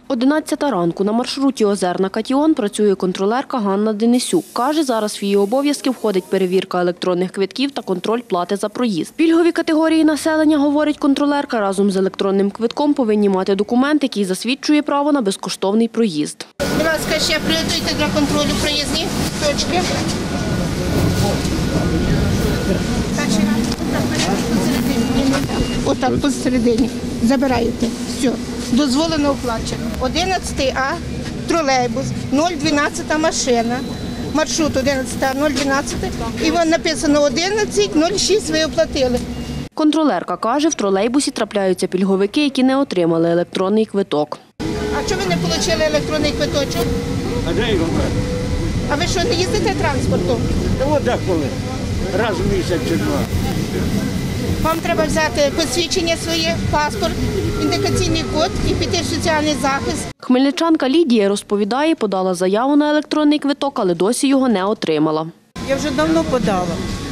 11 ранку на маршруті Озерна-Катіон працює контролерка Ганна Денисюк. Каже, зараз в її обов'язки входить перевірка електронних квитків та контроль плати за проїзд. Пільгові категорії населення, говорить контролерка, разом з електронним квитком повинні мати документ, який засвідчує право на безкоштовний проїзд. Будь ласка, ще приготуйте для контролю проїзні точки. Отак посередині. Забираєте. Все. Дозволено оплачено. 11А тролейбус, 012 машина. Маршрут 11А, 012. І вон написано 11.06 ви оплатили. Контролерка каже, в тролейбусі трапляються пільговики, які не отримали електронний квиток. А чому ви не отримали електронний квиточок? А де його брати? А ви що, не їздите транспортом? Та от деколи. Раз в місяць чи два. Вам треба взяти посвідчення своє, паспорт, ідентифікаційний код і піти в соціальний захист. Хмельничанка Лідія розповідає, подала заяву на електронний квиток, але досі його не отримала. Я вже давно подала,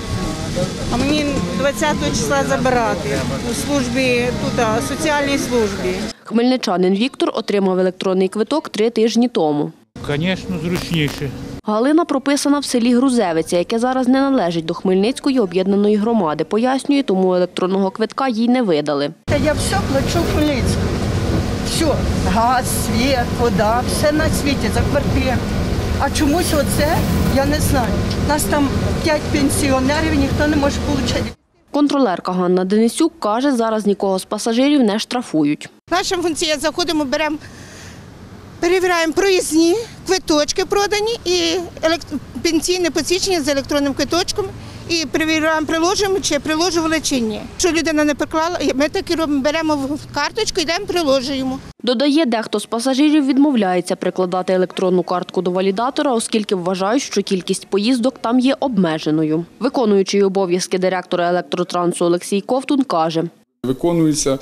а мені 20 числа забирати у службі, тут, соціальній службі. Хмельничанин Віктор отримав електронний квиток 3 тижні тому. Звісно, зручніше. Галина прописана в селі Грузевиця, яке зараз не належить до Хмельницької об'єднаної громади. Пояснює, тому електронного квитка їй не видали. Я все плачу в Хмельницьку. Все, газ, світ, вода, все на світі, за квартиру. А чомусь оце, я не знаю. Нас там 5 пенсіонерів, ніхто не може отримати. Контролерка Ганна Денисюк каже, зараз нікого з пасажирів не штрафують. Наша функція – заходимо, беремо, перевіряємо проїзні, квиточки продані і пенсійне посвідчення з електронним квиточком. І перевіряємо, приложимо, чи приложували, чи ні. Якщо людина не приклала, ми так і робимо, беремо карточку, йдемо, приложуємо. Додає, дехто з пасажирів відмовляється прикладати електронну картку до валідатора, оскільки вважають, що кількість поїздок там є обмеженою. Виконуючий обов'язки директора електротрансу Олексій Ковтун каже: виконується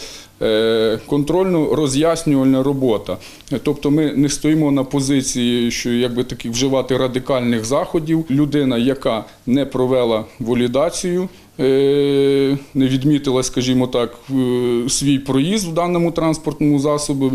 контрольно-роз'яснювальна робота. Тобто ми не стоїмо на позиції, що вживати радикальних заходів. Людина, яка не провела валідацію, не відмітила, скажімо так, свій проїзд в даному транспортному засобі,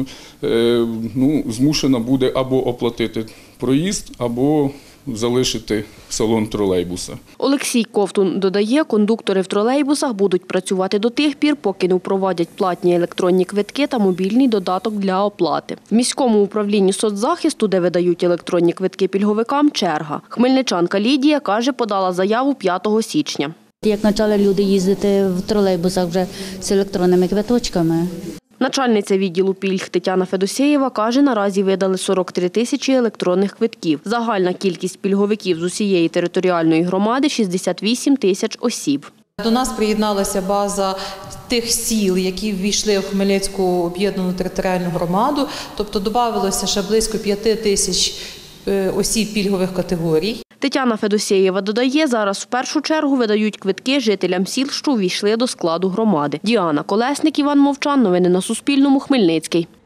змушена буде або оплатити проїзд, або залишити салон тролейбуса. Олексій Ковтун додає, кондуктори в тролейбусах будуть працювати до тих пір, поки не впровадять платні електронні квитки та мобільний додаток для оплати. В міському управлінні соцзахисту, де видають електронні квитки пільговикам, черга. Хмельничанка Лідія каже, подала заяву 5 січня. Як почали люди їздити в тролейбусах вже з електронними квиточками. Начальниця відділу пільг Тетяна Федосєєва каже, наразі видали 43 тисячі електронних квитків. Загальна кількість пільговиків з усієї територіальної громади – 68 тисяч осіб. До нас приєдналася база тих сіл, які ввійшли в Хмельницьку об'єднану територіальну громаду, тобто додавалося ще близько 5 тисяч осіб пільгових категорій. Тетяна Федосєєва додає, зараз в першу чергу видають квитки жителям сіл, що увійшли до складу громади. Діана Колесник, Іван Мовчан. Новини на Суспільному. Хмельницький.